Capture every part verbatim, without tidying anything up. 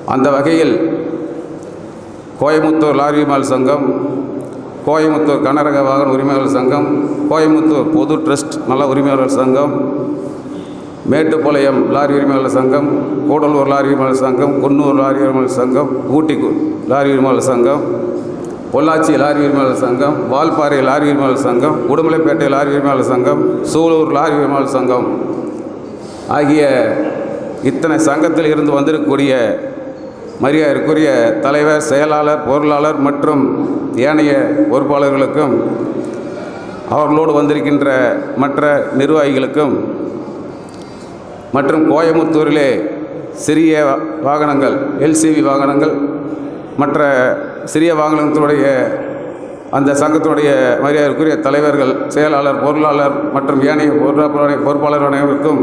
அந்த வகையில் கோயமுத்தூர் லாரி உரிமையாளர் சங்கம், கோயமுத்தூர் கனரக வாகன உரிமையாளர் சங்கம், கோயமுத்தூர் பொது ட்ரஸ்ட் நல உரிமையாளர் சங்கம், மேட்டுப்பாளையம் லாரி உரிமையாளர் சங்கம், கூடலூர் லாரி உரிமையாளர் சங்கம், குன்னூர் லாரி உரிமையாளர் சங்கம், ஊட்டி லாரி உரிமையாளர் சங்கம், பொள்ளாச்சி லாரி உரிமையாளர் சங்கம், வால்பாறை லாரி உரிமையாளர் சங்கம், உடுமலைப்பேட்டை லாரி உரிமையாளர் சங்கம், சூலூர் லாரி உரிமையாளர் சங்கம் ஆகிய இத்தனை சங்கத்தில் இருந்து வந்திருக்கக்கூடிய மரியாதைக்குரிய தலைவர், செயலாளர், பொருளாளர் மற்றும் ஏனைய பொறுப்பாளர்களுக்கும் அவர்களோடு வந்திருக்கின்ற மற்ற நிர்வாகிகளுக்கும் மற்றும் கோயமுத்தூரிலே சிறிய வாகனங்கள், எல்சிவி வாகனங்கள், மற்ற சிறிய வாகனங்களுடைய அந்த சங்கத்தினுடைய மரியாதைக்குரிய தலைவர்கள், செயலாளர், பொருளாளர் மற்றும் ஏனைய பொறுப்பாளர் பொறுப்பாளர் அனைவருக்கும்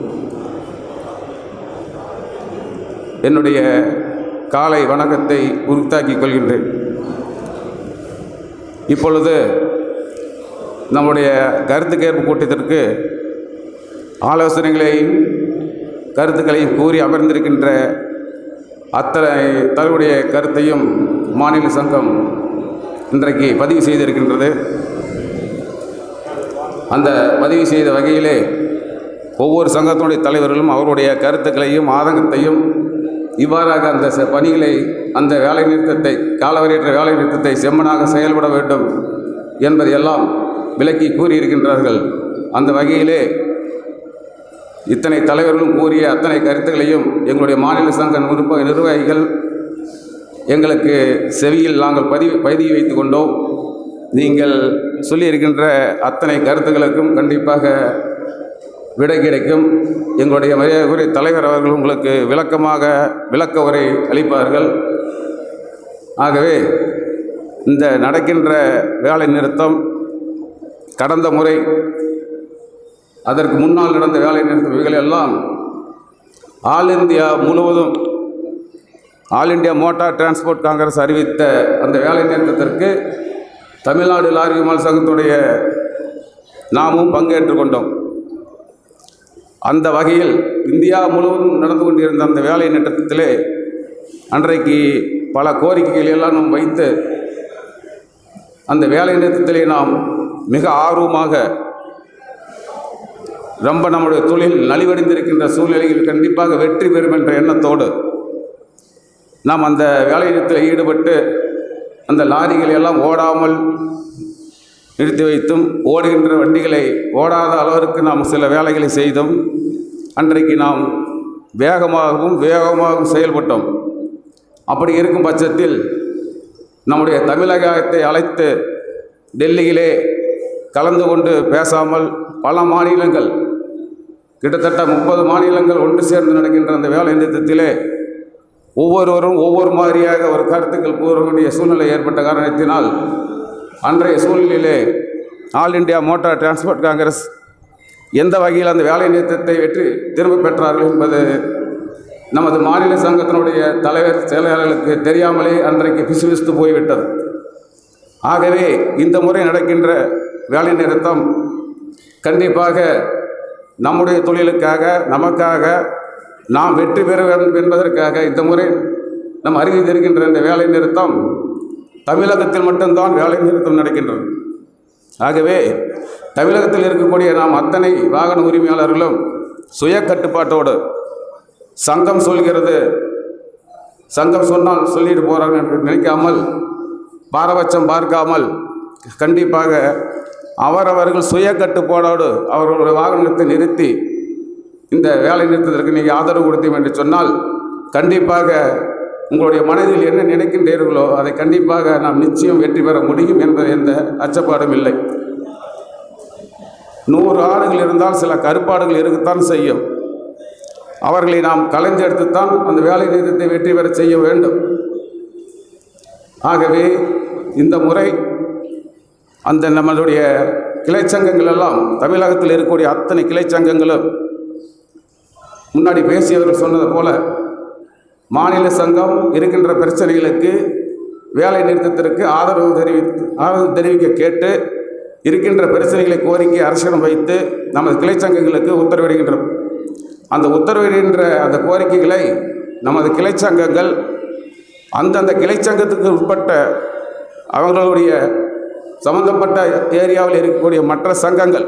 என்னுடைய காலை வணக்கத்தை உரித்தாக்கிக் கொள்கின்றேன். இப்பொழுது நம்முடைய கருத்து கேட்பு கூட்டத்திற்கு ஆலோசனைகளையும் கருத்துக்களையும் கூறி அமர்ந்திருக்கின்ற அத்தனை தலைவருடைய கருத்தையும் மாநில சங்கம் இன்றைக்கு பதிவு செய்திருக்கின்றது. அந்த பதிவு செய்த வகையிலே ஒவ்வொரு சங்கத்தினுடைய தலைவர்களும் அவருடைய கருத்துக்களையும் ஆதங்கத்தையும் இவ்வாறாக அந்த பணிகளை, அந்த வேலை நிறுத்தத்தை, காலவரையற்ற வேலை நிறுத்தத்தை செம்மனாக செயல்பட வேண்டும் என்பதையெல்லாம் விளக்கி கூறியிருக்கின்றார்கள். அந்த வகையிலே இத்தனை தலைவர்களும் கூறிய அத்தனை கருத்துக்களையும் எங்களுடைய மாநில சங்க நிர்வாகிகள் எங்களுக்கு செவியில் நாங்கள் பதிவு பதிவு வைத்து கொண்டோம். நீங்கள் சொல்லியிருக்கின்ற அத்தனை கருத்துக்களுக்கும் கண்டிப்பாக விடை கிடைக்கும். எங்களுடைய மரியாதைக்குரிய தலைவர் அவர்கள் உங்களுக்கு விளக்கமாக விளக்க உரை அளிப்பார்கள். ஆகவே இந்த நடக்கின்ற வேலை நிறுத்தம் கடந்த முறை, அதற்கு முன்னால் நடந்த வேலை நிறுத்தம் இவைகளெல்லாம் ஆல் இந்தியா முழுவதும் ஆல் இந்தியா மோட்டார் டிரான்ஸ்போர்ட் காங்கிரஸ் அறிவித்த அந்த வேலை நிறுத்தத்திற்கு தமிழ்நாடு லாரி உரிமையாளர் சங்கத்துடைய நாமும் பங்கேற்று கொண்டோம். அந்த வகையில் இந்தியா முழுவதும் நடந்து கொண்டிருந்த அந்த வேலை நிறுத்தத்திலே அன்றைக்கு பல கோரிக்கைகளை எல்லாம் நாம் வைத்து அந்த வேலை நிறுத்தத்திலே நாம் மிக ஆர்வமாக, ரொம்ப நம்முடைய தொழில் நலிவடைந்திருக்கின்ற சூழ்நிலையில் கண்டிப்பாக வெற்றி பெறும் என்ற எண்ணத்தோடு நாம் அந்த வேலை நிறுத்தத்தில் ஈடுபட்டு அந்த லாரிகளை எல்லாம் ஓடாமல் நிறுத்தி வைத்தும், ஓடுகின்ற வண்டிகளை ஓடாத அளவிற்கு நாம் சில வேலைகளை செய்தும் அன்றைக்கு நாம் வேகமாகவும் வேகமாகவும் செயல்பட்டோம். அப்படி இருக்கும் பட்சத்தில் நம்முடைய தமிழகத்தை அழைத்து டெல்லியிலே கலந்து கொண்டு பேசாமல் பல மாநிலங்கள், கிட்டத்தட்ட முப்பது மாநிலங்கள் ஒன்று சேர்ந்து நடக்கின்ற அந்த வேலை நிறுத்தத்திலே ஒவ்வொருவரும் ஒவ்வொரு மாதிரியாக ஒரு கருத்துக்கள் கூற வேண்டிய சூழ்நிலை ஏற்பட்ட காரணத்தினால் அன்றைய சூழ்நிலையிலே ஆல் இந்தியா மோட்டார் டிரான்ஸ்போர்ட் காங்கிரஸ் எந்த வகையில் அந்த வேலை நிறுத்தத்தை வெற்றி திரும்ப பெற்றார்கள் என்பது நமது மாநில சங்கத்தினுடைய தலைவர், செயலாளர்களுக்கு தெரியாமலே அன்றைக்கு பிசுபிசுத்து போய்விட்டது. ஆகவே இந்த முறை நடக்கின்ற வேலை நிறுத்தம் கண்டிப்பாக நம்முடைய தொழிலுக்காக, நமக்காக, நாம் வெற்றி பெற வேண்டும் என்பதற்காக இந்த முறை நாம் அறிவித்திருக்கின்ற இந்த வேலை நிறுத்தம் தமிழகத்தில் மட்டும்தான் வேலை நிறுத்தம் நடக்கின்றது. ஆகவே தமிழகத்தில் இருக்கக்கூடிய நாம் அத்தனை வாகன உரிமையாளர்களும் சுய கட்டுப்பாட்டோடு, சங்கம் சொல்கிறது, சங்கம் சொன்னால் சொல்லிட்டு போகிறாங்க என்று நினைக்காமல், பாரபட்சம் பார்க்காமல் கண்டிப்பாக அவரவர்கள் சுய கட்டுப்பாடோடு அவர்களுடைய வாகனத்தை நிறுத்தி இந்த வேலை நிறுத்தத்திற்கு நீங்கள் ஆதரவு கொடுத்தீங்க என்று சொன்னால் கண்டிப்பாக உங்களுடைய மனதில் என்ன நினைக்கின்றீர்களோ அதை கண்டிப்பாக நாம் நிச்சயம் வெற்றி பெற முடியும் என்பது எந்த அச்சப்பாடும் இல்லை. நூறு ஆடுகள் இருந்தால் சில கருப்பாடுகள் இருக்கத்தான் செய்யும். அவர்களை நாம் கலைஞ்செடுத்துத்தான் அந்த வேலை நிறுத்தத்தை வெற்றி பெற செய்ய வேண்டும். ஆகவே இந்த முறை அந்த நம்மளுடைய கிளைச்சங்கங்கள் எல்லாம், தமிழகத்தில் இருக்கக்கூடிய அத்தனை கிளைச்சங்கங்களும் முன்னாடி பேசியவர்கள் சொன்னது போல மாநில சங்கம் இருக்கின்ற பிரச்சனைகளுக்கு வேலை நிறுத்தத்திற்கு ஆதரவு தெரிவித்து ஆதரவு தெரிவிக்க கேட்டு இருக்கின்ற பிரச்சனைகளை கோரிக்கை அரசிடம் வைத்து நமது கிளைச்சங்கங்களுக்கு உத்தரவிடுகின்றோம். அந்த உத்தரவிடுகின்ற அந்த கோரிக்கைகளை நமது கிளைச்சங்கங்கள் அந்தந்த கிளைச்சங்கத்துக்கு உட்பட்ட அவர்களுடைய சம்பந்தப்பட்ட ஏரியாவில் இருக்கக்கூடிய மற்ற சங்கங்கள்,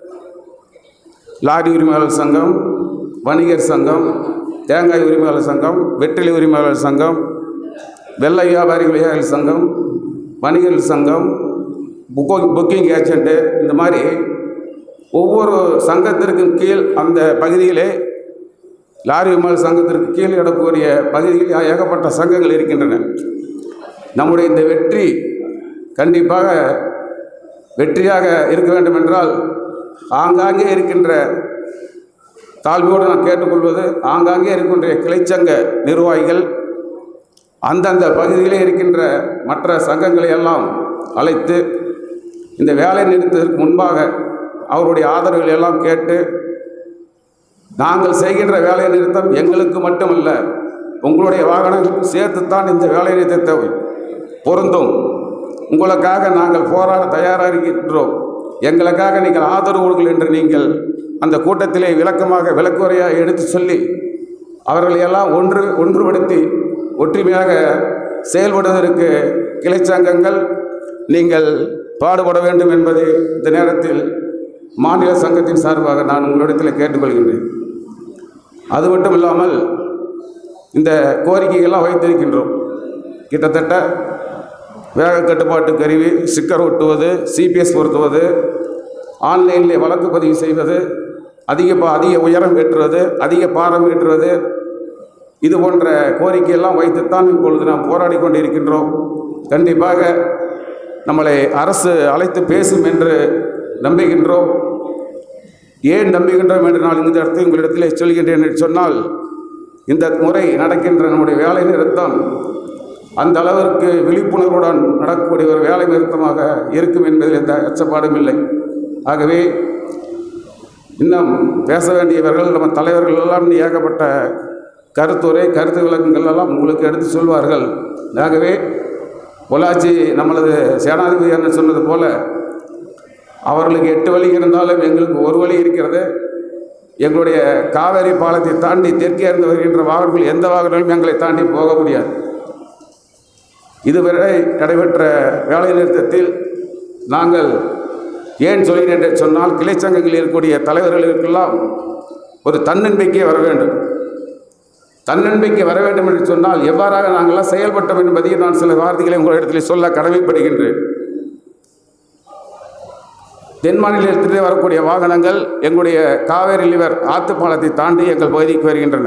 லாரி உரிமையாளர் சங்கம், வணிகர் சங்கம், தேங்காய் உரிமையாளர் சங்கம், வெற்றிலை உரிமையாளர் சங்கம், வெள்ளை வியாபாரிகள் சங்கம், வணிகர் சங்கம், புக்கிங் புக்கிங் ஏஜெண்ட்டு, இந்த மாதிரி ஒவ்வொரு சங்கத்திற்கும் கீழ் அந்த பகுதியிலே லாரி உரிமையாளர் சங்கத்திற்கு கீழ் இடக்கூடிய பகுதியில் ஏகப்பட்ட சங்கங்கள் இருக்கின்றன. நம்முடைய இந்த வெற்றி கண்டிப்பாக வெற்றியாக இருக்க வேண்டும் என்றால் ஆங்காங்கே இருக்கின்ற தாழ்மையோடு நான் கேட்டுக்கொள்வது, ஆங்காங்கே இருக்கின்ற கிளைச்சங்க நிர்வாகிகள் அந்தந்த பகுதியிலே இருக்கின்ற மற்ற சங்கங்களை எல்லாம் அழைத்து இந்த வேலை நிறுத்தத்திற்கு முன்பாக அவருடைய ஆதரவுகளை எல்லாம் கேட்டு, நாங்கள் செய்கின்ற வேலை நிறுத்தம் எங்களுக்கு மட்டுமல்ல, உங்களுடைய வாகனங்களுக்கு சேர்த்துத்தான் இந்த வேலை நிறுத்தத்தை பொருந்தும், உங்களுக்காக நாங்கள் போராட தயாராக இருக்கின்றோம், எங்களுக்காக நீங்கள் ஆதரவு கொடுங்கள் என்று நீங்கள் அந்த கூட்டத்திலே விளக்கமாக விளக்குறையாக எடுத்து சொல்லி அவர்களை எல்லாம் ஒன்று ஒன்றுபடுத்தி ஒற்றுமையாக செயல்படுவதற்கு கிளைச்சங்கங்கள் நீங்கள் பாடுபட வேண்டும் என்பதை இந்த நேரத்தில் மாநில சங்கத்தின் சார்பாக நான் உங்களிடத்தில் கேட்டுக்கொள்கின்றேன். அது மட்டும் இல்லாமல் இந்த கோரிக்கைகள்லாம் வைத்திருக்கின்றோம். கிட்டத்தட்ட வேக கட்டுப்பாட்டு கருவி, ஸ்டிக்கர் ஒட்டுவது, சிபிஎஸ் பொருத்துவது, ஆன்லைனில் வழக்கு பதிவு செய்வது, அதிக அதிக உயரம் ஏற்றுவது, அதிக பாரம் ஏற்றுவது, இது போன்ற கோரிக்கையெல்லாம் வைத்துத்தான் இப்பொழுது நாம் போராடி கொண்டிருக்கின்றோம். கண்டிப்பாக நம்மளை அரசு அழைத்து பேசும் என்று நம்புகின்றோம். ஏன் நம்புகின்றோம் என்று நான் இந்த இடத்தில் உங்களிடத்தில் சொல்கின்றேன் என்று சொன்னால், இந்த முறை நடக்கின்ற நம்முடைய வேலை நிறுத்தம் அந்த அளவிற்கு விழிப்புணர்வுடன் நடக்கக்கூடிய ஒரு வேலை நிறுத்தமாக இருக்கும் என்பதில் எந்த அச்சப்பாடும் இல்லை. ஆகவே இன்னும் பேச வேண்டியவர்கள் நம்ம தலைவர்கள் எல்லாம் ஏகப்பட்ட கருத்துரை கருத்து விளக்கங்கள் எல்லாம் உங்களுக்கு எடுத்து சொல்வார்கள். ஆகவே பொள்ளாச்சி நம்மளது சேனாதிபதி என்று சொன்னது போல, அவர்களுக்கு எட்டு வழி இருந்தாலும் எங்களுக்கு ஒரு வழி இருக்கிறது. எங்களுடைய காவேரி பாலத்தை தாண்டி தெற்கே இருந்து வருகின்ற வாகனங்கள் எந்த வாகனங்களும் எங்களை தாண்டி போக முடியாது. இதுவரை நடைபெற்ற வேலை நிறுத்தத்தில் நாங்கள் ஏன் சொல்கிறேன் என்று சொன்னால், கிளைச்சங்கங்களில் இருக்கக்கூடிய தலைவர்களுக்கெல்லாம் ஒரு தன்னம்பிக்கை வர வேண்டும். தன்னம்பிக்கை வர வேண்டும் என்று சொன்னால் எவ்வாறாக நாங்கள்லாம் செயல்பட்டோம் என்பதையும் நான் சில வார்த்தைகளை உங்களிடத்தில் சொல்ல கடமைப்படுகின்றேன். தென் மாநிலத்திலே வரக்கூடிய வாகனங்கள் எங்களுடைய காவேரி ரிவர் ஆற்று பாலத்தை தாண்டி எங்கள் பகுதிக்கு வருகின்றன.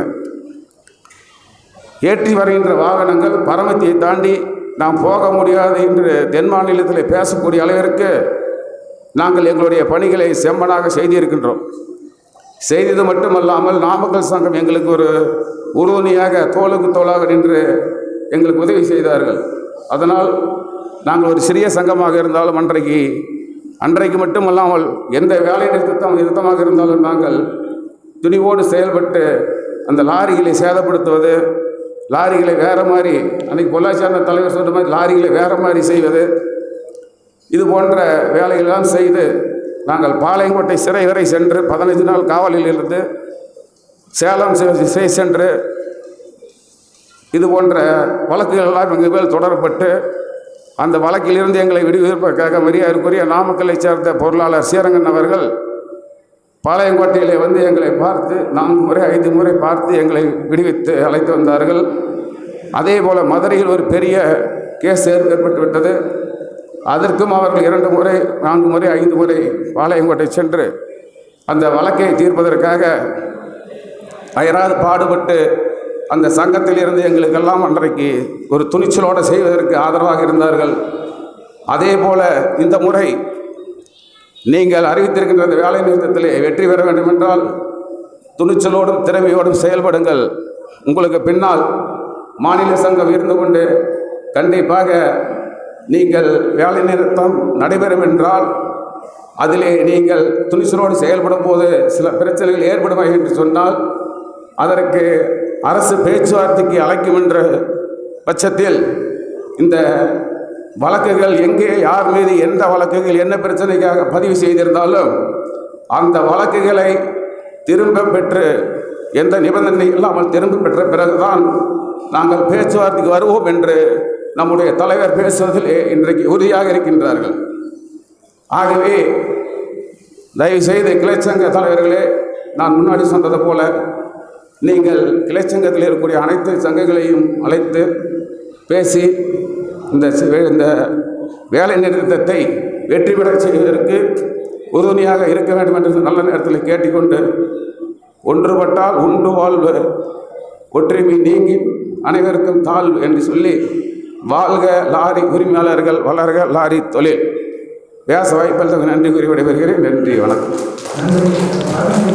ஏற்றி வருகின்ற வாகனங்கள் பரமத்தியை தாண்டி நாம் போக முடியாது என்று தென் மாநிலத்தில் பேசக்கூடிய அளவிற்கு நாங்கள் எங்களுடைய பணிகளை செம்மனாக செய்திருக்கின்றோம். செய்தது மட்டுமல்லாமல் நாமக்கல் சங்கம் எங்களுக்கு ஒரு உறுதுணையாக தோளுக்கு தோளாக நின்று எங்களுக்கு உதவி செய்தார்கள். அதனால் நாங்கள் ஒரு சிறிய சங்கமாக இருந்தாலும் அன்றைக்கு அன்றைக்கு மட்டுமல்லாமல் எந்த வேலை நிறுத்தம் நிறுத்தமாக இருந்தாலும் நாங்கள் துணிவோடு செயல்பட்டு அந்த லாரிகளை சேதப்படுத்துவது, லாரிகளை வேறு மாதிரி, அன்றைக்கி பொள்ளாச்சி தலைவர் சொன்ன மாதிரி லாரிகளை வேறு மாதிரி செய்வது, இது போன்ற வேலைகளெல்லாம் செய்து நாங்கள் பாளையங்கோட்டை சிறை வரை சென்று பதினைந்து நாள் காவலில் இருந்து சேலம் சிறை சென்று இது போன்ற வழக்குகள் எல்லாம் எங்கள் மேல் தொடரப்பட்டு அந்த வழக்கிலிருந்து எங்களை விடுவிப்பதற்காக மரியாதைக்குரிய நாமக்கலை சேர்ந்த பொருளாளர் ஸ்ரீரங்கன் அவர்கள் பாளையங்கோட்டையிலே வந்து எங்களை பார்த்து நான்கு முறை ஐந்து முறை பார்த்து எங்களை விடுவித்து அழைத்து வந்தார்கள். அதே போல் மதுரையில் ஒரு பெரிய கேஸ் ஏற்பட்டு விட்டது. அதற்கும் அவர்கள் இரண்டு முறை நான்கு முறை ஐந்து முறை பாளையங்கோட்டை சென்று அந்த வழக்கை தீர்ப்பதற்காக அயராது பாடுபட்டு அந்த சங்கத்தில் இருந்து எங்களுக்கெல்லாம் அன்றைக்கு ஒரு துணிச்சலோடு செய்வதற்கு ஆதரவாக இருந்தார்கள். அதே போல் இந்த முறை நீங்கள் அறிவித்திருக்கின்ற அந்த வேலை நிறுத்தத்திலே வெற்றி பெற வேண்டுமென்றால் துணிச்சலோடும் திறமையோடும் செயல்படுங்கள். உங்களுக்கு பின்னால் மாநில சங்கம் இருந்து கொண்டு கண்டிப்பாக நீங்கள் வேலை நிறுத்தம் நடைபெறும் என்றால் அதிலே நீங்கள் துணிச்சலோடு செயல்படும் போது சில பிரச்சனைகள் ஏற்படுமா என்று சொன்னால் அதற்கு அரசு பேச்சுவார்த்தைக்கு அழைக்கும் என்ற பட்சத்தில் இந்த வழக்குகள் எங்கே யார் மீது எந்த வழக்குகள் என்ன பிரச்சனைக்காக பதிவு செய்திருந்தாலும் அந்த வழக்குகளை திரும்ப பெற்று எந்த நிபந்தனை இல்லாமல் திரும்ப பெற்ற பிறகுதான் நாங்கள் பேச்சுவார்த்தைக்கு வருவோம் என்று நம்முடைய தலைவர் பேசுவதிலே இன்றைக்கு உறுதியாக இருக்கின்றார்கள். ஆகவே தயவுசெய்து கிளைச்சங்க தலைவர்களே, நான் முன்னாடி சொன்னது போல நீங்கள் கிளைச்சங்கத்தில் இருக்கக்கூடிய அனைத்து சங்கங்களையும் அழைத்து பேசி இந்த இந்த வேலை நிறுத்தத்தை வெற்றி பெற செய்வதற்கு உறுதுணையாக இருக்க வேண்டும் என்று நல்ல நேரத்தில் கேட்டுக்கொண்டு, ஒன்றுபட்டால் உண்டு வாழ்வு, ஒற்றுமை நீங்கி அனைவருக்கும் தாழ்வு என்று சொல்லி, வாழ்க லாரி உரிமையாளர்கள், வளர்க லாரி தொழில். பேச வாய்ப்பில் நன்றி கூறி விடைபெறுகிறேன். நன்றி, வணக்கம்.